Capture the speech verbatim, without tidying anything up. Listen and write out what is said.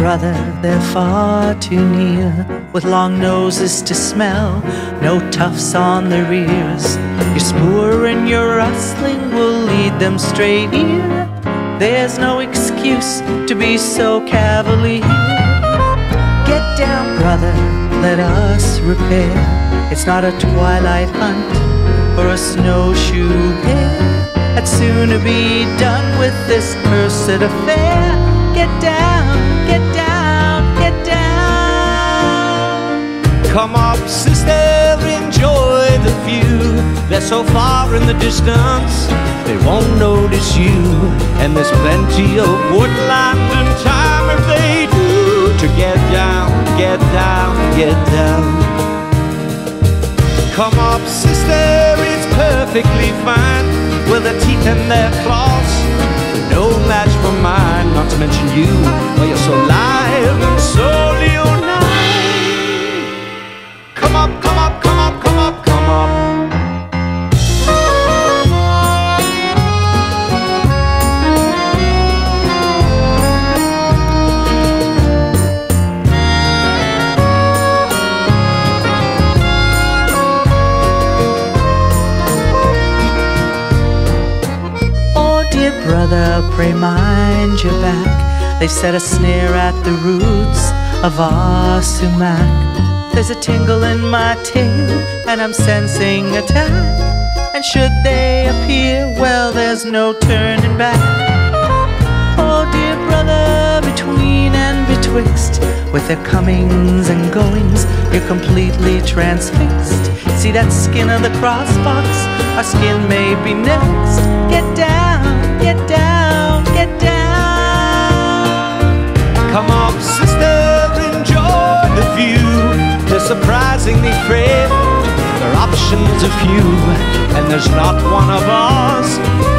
brother, they're far too near, with long noses to smell, no tufts on their ears. Your spoor and your rustling will lead them straight here. There's no excuse to be so cavalier. Get down, brother, let us repair. It's not a twilight hunt or a snowshoe hare. I'd sooner be done with this cursed affair. Get down, get down, get down. Come up, sister, enjoy the view. They're so far in the distance, they won't notice you. And there's plenty of woodland and time if they do to get down, get down, get down. Come up, sister, it's perfectly fine. With their teeth and their claws, no match for mine. Not to mention you, well, you're so live and so leonine. Come up, come up, come up, come up, come up. Brother, pray mind your back. They've set a snare at the roots of our sumac. There's a tingle in my tail and I'm sensing attack. And should they appear, well, there's no turning back. Oh dear brother, between and betwixt, with their comings and goings, you're completely transfixed. See that skin of the crossbox? Our skin may be next. Get down, get down, get down. Come up, sister, enjoy the view. They're surprisingly frail, their options are few, and there's not one of us